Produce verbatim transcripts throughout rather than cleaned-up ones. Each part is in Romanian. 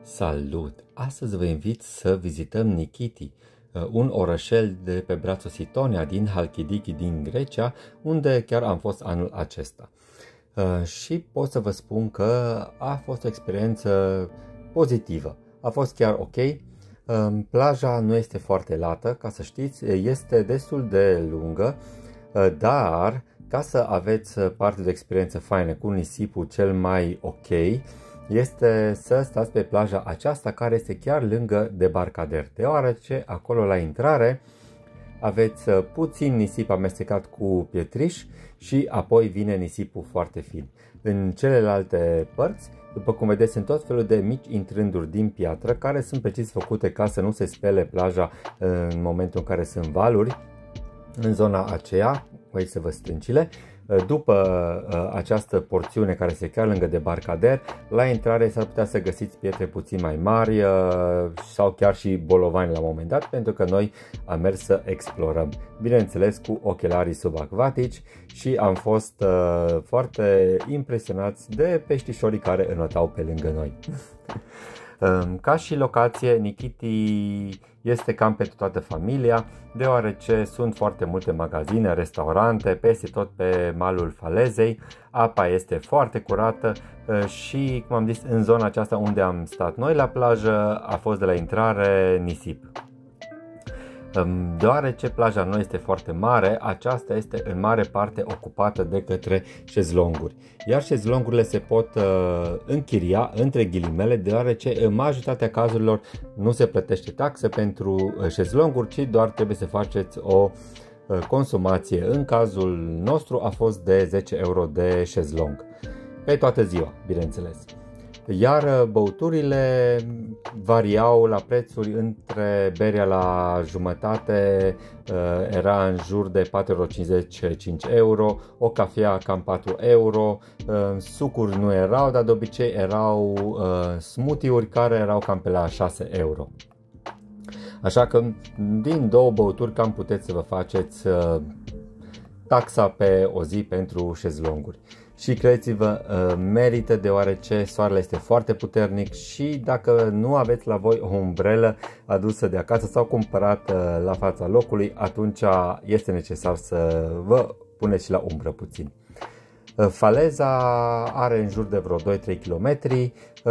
Salut! Astăzi vă invit să vizităm Nichiti, un orășel de pe brațul Sitonia din Halkidiki din Grecia, unde chiar am fost anul acesta. Și pot să vă spun că a fost o experiență pozitivă. A fost chiar ok. Plaja nu este foarte lată, ca să știți, este destul de lungă, dar ca să aveți parte de o experiență faină cu nisipul cel mai ok, este să stați pe plaja aceasta care este chiar lângă Debarcader, deoarece acolo la intrare aveți puțin nisip amestecat cu pietriș și apoi vine nisipul foarte fin. În celelalte părți, după cum vedeți, sunt tot felul de mici intrânduri din piatră care sunt precis făcute ca să nu se spele plaja în momentul în care sunt valuri. În zona aceea, aici să vă stâncile, după această porțiune care se chiar lângă Debarcader, la intrare s-ar putea să găsiți pietre puțin mai mari sau chiar și bolovani la un moment dat, pentru că noi am mers să explorăm, bineînțeles cu ochelarii subacvatici, și am fost foarte impresionați de peștișorii care înotau pe lângă noi. Ca și locație, Nichiti este cam pentru toată familia, deoarece sunt foarte multe magazine, restaurante, peste tot pe malul falezei. Apa este foarte curată și, cum am zis, în zona aceasta unde am stat noi la plajă a fost de la intrare nisip. Deoarece plaja nu este foarte mare, aceasta este în mare parte ocupată de către șezlonguri. Iar șezlongurile se pot uh, închiria între ghilimele, deoarece în majoritatea cazurilor nu se plătește taxă pentru șezlonguri, ci doar trebuie să faceți o uh, consumație. În cazul nostru a fost de zece euro de șezlong, pe toată ziua, bineînțeles. Iar băuturile variau la prețuri între berea la jumătate era în jur de patru euro cincizeci - cinci euro, o cafea cam patru euro, sucuri nu erau, dar de obicei erau smoothie-uri care erau cam pe la șase euro. Așa că din două băuturi cam puteți să vă faceți taxa pe o zi pentru șezlonguri. Și credeți-vă, merită, deoarece soarele este foarte puternic și dacă nu aveți la voi o umbrelă adusă de acasă sau cumpărată la fața locului, atunci este necesar să vă puneți și la umbră puțin. Faleza are în jur de vreo doi trei kilometri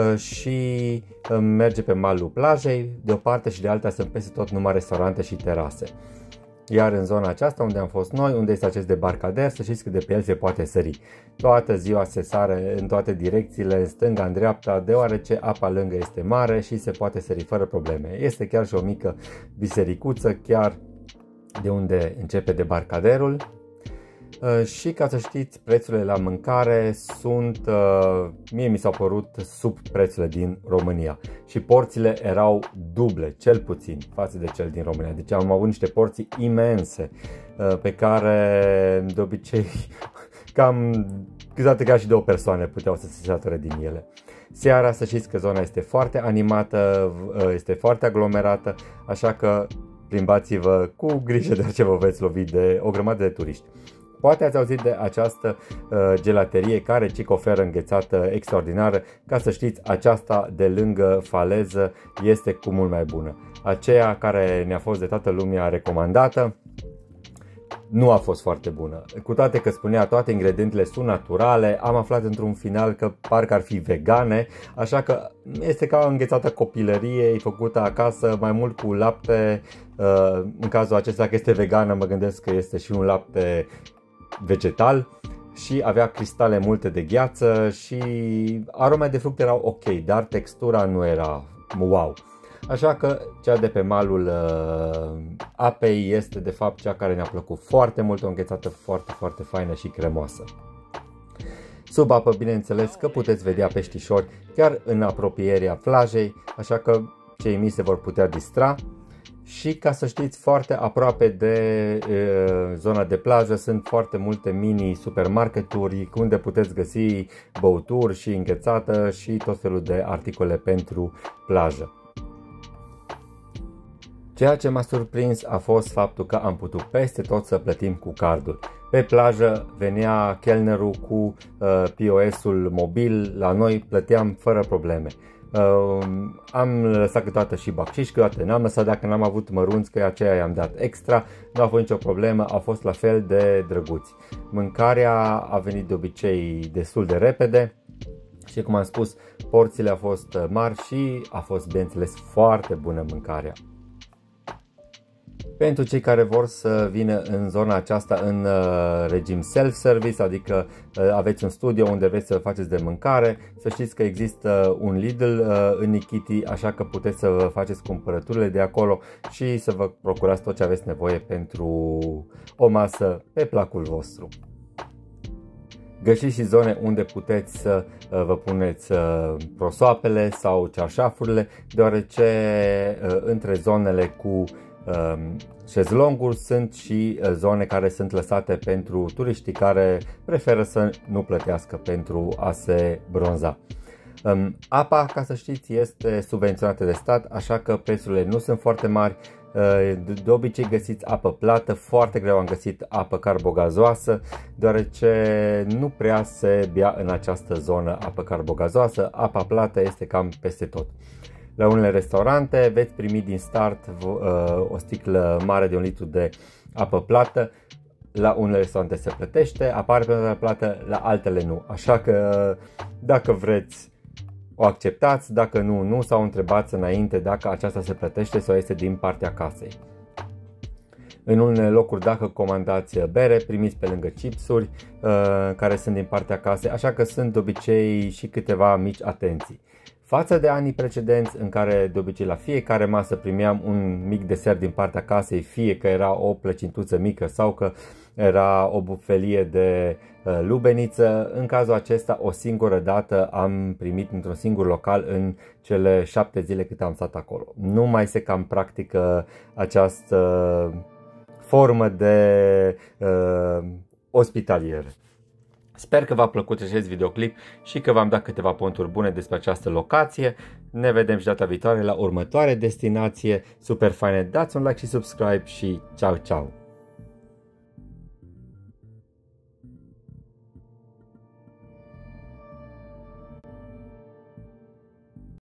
și merge pe malul plajei. De o parte și de alta sunt peste tot numai restaurante și terase. Iar în zona aceasta unde am fost noi, unde este acest Debarcader, să știți că de pe el se poate sări. Toată ziua se sare în toate direcțiile, în stânga, în dreapta, deoarece apa lângă este mare și se poate sări fără probleme. Este chiar și o mică bisericuță chiar de unde începe Debarcaderul. Și ca să știți, prețurile la mâncare sunt, mie mi s-au părut sub prețurile din România și porțiile erau duble, cel puțin, față de cel din România. Deci am avut niște porții imense pe care de obicei cam câteodată ca și două persoane puteau să se sature din ele. Seara să știți că zona este foarte animată, este foarte aglomerată, așa că plimbați-vă cu grijă de ce vă veți lovi de o grămadă de turiști. Poate ați auzit de această uh, gelaterie care ci oferă înghețată extraordinară. Ca să știți, aceasta de lângă faleză este cu mult mai bună. Aceea care ne-a fost de toată lumea recomandată nu a fost foarte bună. Cu toate că spunea toate ingredientele sunt naturale, am aflat într-un final că parcă ar fi vegane, așa că este ca o înghețată copilărie făcută acasă, mai mult cu lapte. Uh, în cazul acesta, că este vegană, mă gândesc că este și un lapte vegetal și avea cristale multe de gheață și aromele de fructe erau ok, dar textura nu era wow. Așa că cea de pe malul uh, apei este de fapt cea care ne-a plăcut foarte mult, o înghețată foarte, foarte faină și cremoasă. Sub apă, bineînțeles că puteți vedea peștișori chiar în apropierea plajei, așa că cei mici se vor putea distra. Și ca să știți, foarte aproape de e, zona de plajă sunt foarte multe mini supermarketuri unde puteți găsi băuturi și înghețată și tot felul de articole pentru plajă. Ceea ce m-a surprins a fost faptul că am putut peste tot să plătim cu cardul. Pe plajă venea chelnerul cu uh, P O S-ul mobil, la noi plăteam fără probleme. Uh, am lăsat câteodată și bacșiș, câteodată n-am lăsat, dacă n-am avut mărunți, că aceea i-am dat extra, nu a fost nicio problemă, au fost la fel de drăguți. Mâncarea a venit de obicei destul de repede și, cum am spus, porțiile au fost mari și a fost, bineînțeles, foarte bună mâncarea. Pentru cei care vor să vină în zona aceasta în uh, regim self-service, adică uh, aveți un studio unde vreți să faceți de mâncare, să știți că există un Lidl uh, în Nichiti, așa că puteți să vă faceți cumpărăturile de acolo și să vă procurați tot ce aveți nevoie pentru o masă pe placul vostru. Găsiți și zone unde puteți să uh, vă puneți uh, prosoapele sau cearșafurile, deoarece uh, între zonele cu șezlonguri sunt și zone care sunt lăsate pentru turiștii care preferă să nu plătească pentru a se bronza. Apa, ca să știți, este subvenționată de stat, așa că prețurile nu sunt foarte mari. De obicei găsiți apă plată, foarte greu am găsit apă carbogazoasă, deoarece nu prea se bea în această zonă apă carbogazoasă. Apa plată este cam peste tot. La unele restaurante veți primi din start uh, o sticlă mare de un litru de apă plată. La unele restaurante se plătește, apare pe plată, la altele nu. Așa că dacă vreți o acceptați, dacă nu, nu, sau întrebați înainte dacă aceasta se plătește sau este din partea casei. În unele locuri, dacă comandați bere, primiți pe lângă chipsuri uh, care sunt din partea casei, așa că sunt de obicei și câteva mici atenții. Față de anii precedenți, în care de obicei la fiecare masă primeam un mic desert din partea casei, fie că era o plăcintuță mică sau că era o bufelie de uh, lubeniță, în cazul acesta o singură dată am primit într-un singur local în cele șapte zile cât am stat acolo. Nu mai se cam practică această formă de uh, ospitalieră. Sper că v-a plăcut acest videoclip și că v-am dat câteva ponturi bune despre această locație. Ne vedem și data viitoare la următoare destinație super faine. Dați un like și subscribe și ciao, ciao!